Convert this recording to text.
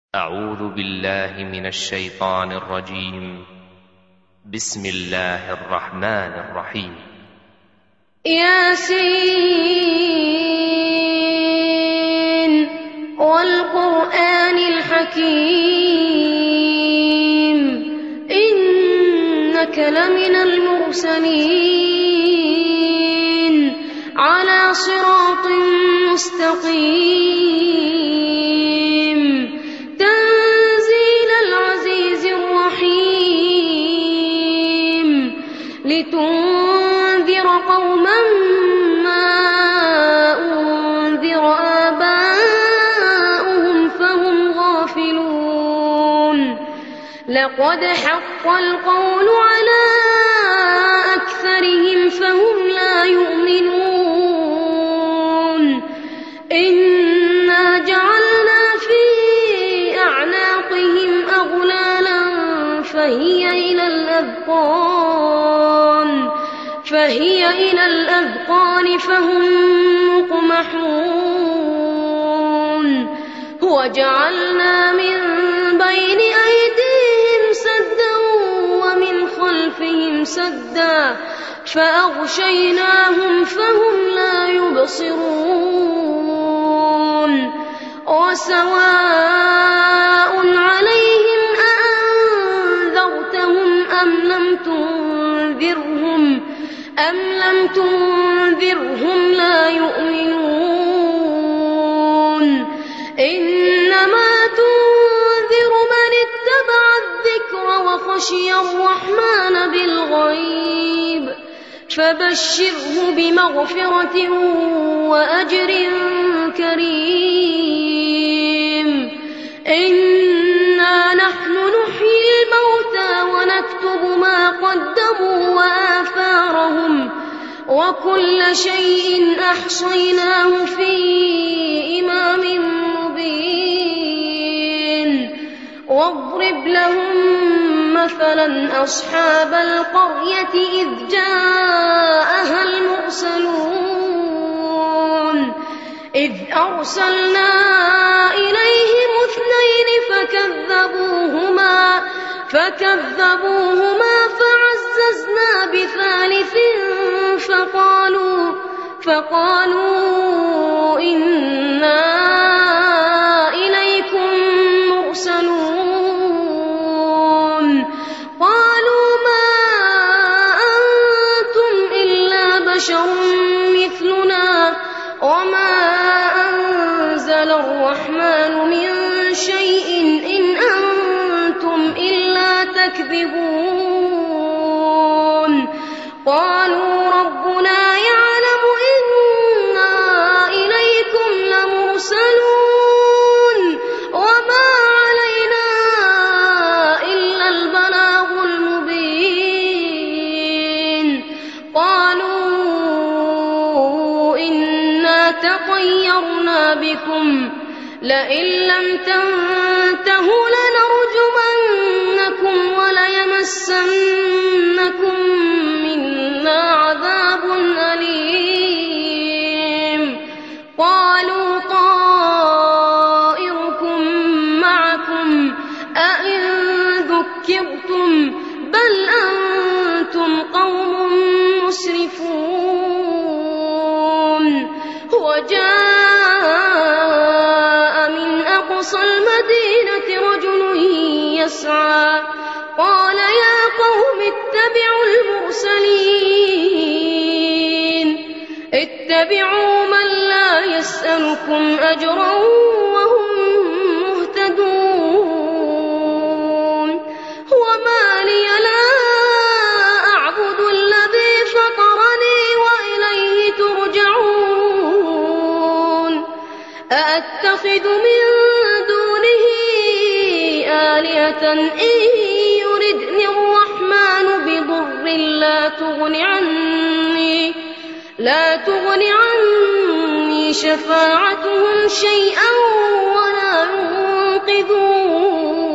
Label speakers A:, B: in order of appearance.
A: أعوذ بالله من الشيطان الرجيم. بسم الله الرحمن الرحيم.
B: ياسين والقرآن الحكيم إنك لمن المرسلين على صراط مستقيم تنزيل العزيز الرحيم لتنذر قوما ما أنذر آباؤهم فهم غافلون لقد حق القول على أكثرهم فهم لا يؤمنون إنا جعلنا في أعناقهم أغلالا فهي إلى الأذقان فهم مقمحون وجعلنا من بين أيديهم سدا ومن خلفهم سدا فأغشيناهم فهم لا يبصرون وسواء عليهم أأنذرتهم أم لم تنذرهم لا يؤمنون إنما تنذر من اتبع الذكر وخشي الرحمن بالغيب فبشره بمغفرة وأجر كريم إنا نحن نحيي الموتى ونكتب ما قدموا وآثارهم وكل شيء أحصيناه في إمام مبين واضرب لهم مثلا أصحاب القرية إذ جاءها المرسلون إذ أرسلنا إليهم 2 فكذبوهما فعززنا بثالث فقالوا إنا إليكم مرسلون قالوا ما أنتم إلا بشر مثلنا وما أنزل الرحمن من شيء إن أنتم إلا تكذبون قالوا ربنا يعلم إنا إليكم لمرسلون وما علينا إلا البلاغ المبين قالوا إنا تطيرنا بكم لئن لم تنتهوا لنرجمنكم وليمسنكم منا عذاب أليم قالوا طائركم معكم أئن ذكرتم بل أنتم قوم مسرفون وجاء من أقصى المدينة رجل يسعى قال يا قوم اتبعوا من لا يسألكم أجرا وهم مهتدون وما لي لا أعبد الذي فطرني وإليه ترجعون أأتخذ من دونه آلهة إن يردني الرحمن بضر لا تغن عني شفاعتهم شيئا ولا ينقذون